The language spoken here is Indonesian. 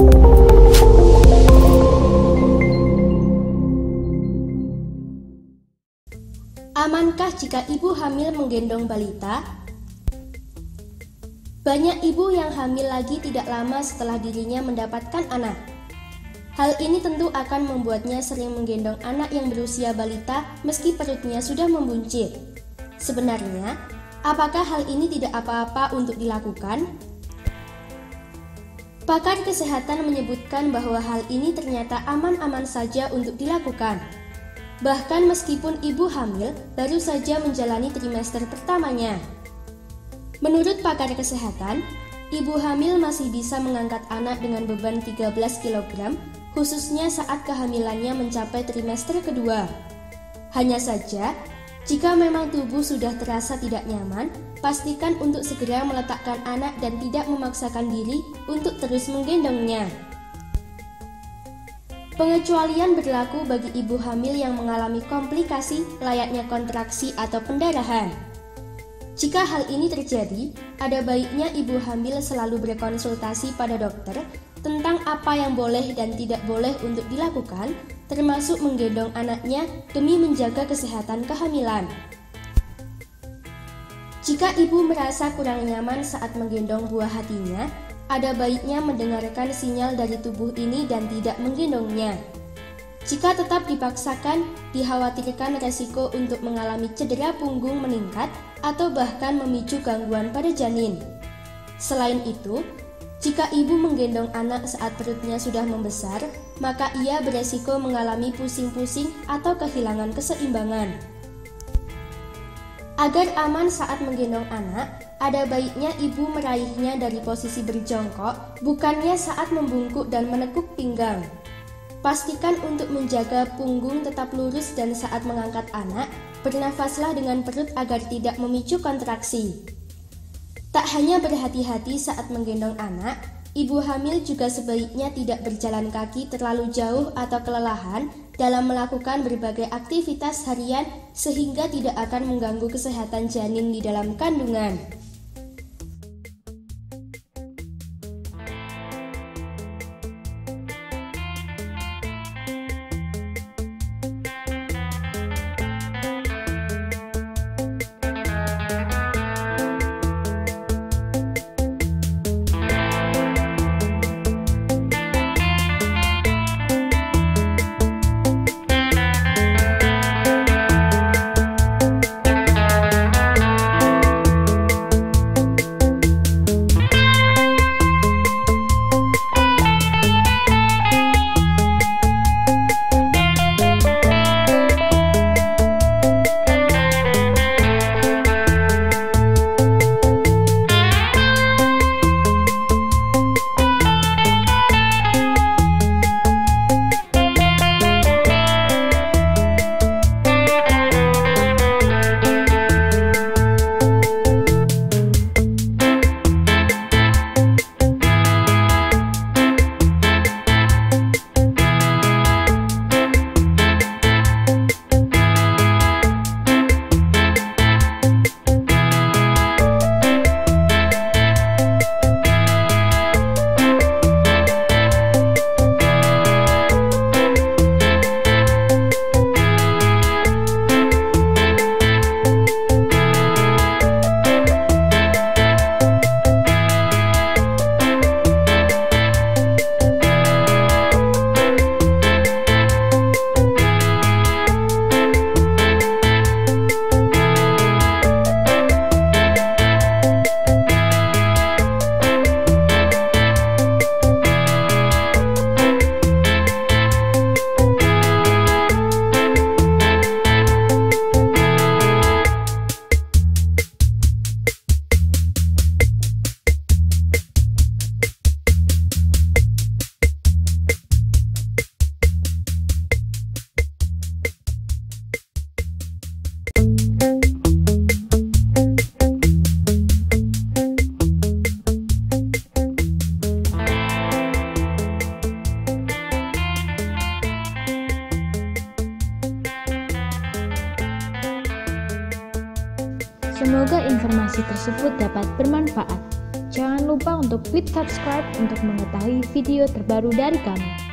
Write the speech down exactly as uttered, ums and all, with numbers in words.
Amankah jika ibu hamil menggendong balita? Banyak ibu yang hamil lagi tidak lama setelah dirinya mendapatkan anak. Hal ini tentu akan membuatnya sering menggendong anak yang berusia balita meski perutnya sudah membuncit. Sebenarnya, apakah hal ini tidak apa-apa untuk dilakukan? Pakar kesehatan menyebutkan bahwa hal ini ternyata aman-aman saja untuk dilakukan. Bahkan meskipun ibu hamil baru saja menjalani trimester pertamanya. Menurut pakar kesehatan, ibu hamil masih bisa mengangkat anak dengan beban tiga belas kilogram, khususnya saat kehamilannya mencapai trimester kedua. Hanya saja, jika memang tubuh sudah terasa tidak nyaman, pastikan untuk segera meletakkan anak dan tidak memaksakan diri untuk terus menggendongnya. Pengecualian berlaku bagi ibu hamil yang mengalami komplikasi layaknya kontraksi atau pendarahan. Jika hal ini terjadi, ada baiknya ibu hamil selalu berkonsultasi pada dokter tentang apa yang boleh dan tidak boleh untuk dilakukan, termasuk menggendong anaknya demi menjaga kesehatan kehamilan. Jika ibu merasa kurang nyaman saat menggendong buah hatinya, ada baiknya mendengarkan sinyal dari tubuh ini dan tidak menggendongnya. Jika tetap dipaksakan, dikhawatirkan resiko untuk mengalami cedera punggung meningkat atau bahkan memicu gangguan pada janin. Selain itu, jika ibu menggendong anak saat perutnya sudah membesar, maka ia beresiko mengalami pusing-pusing atau kehilangan keseimbangan. Agar aman saat menggendong anak, ada baiknya ibu meraihnya dari posisi berjongkok, bukannya saat membungkuk dan menekuk pinggang. Pastikan untuk menjaga punggung tetap lurus dan saat mengangkat anak, bernafaslah dengan perut agar tidak memicu kontraksi. Tak hanya berhati-hati saat menggendong anak, ibu hamil juga sebaiknya tidak berjalan kaki terlalu jauh atau kelelahan dalam melakukan berbagai aktivitas harian sehingga tidak akan mengganggu kesehatan janin di dalam kandungan. Semoga informasi tersebut dapat bermanfaat. Jangan lupa lupa untuk klik subscribe untuk mengetahui video terbaru dari kami.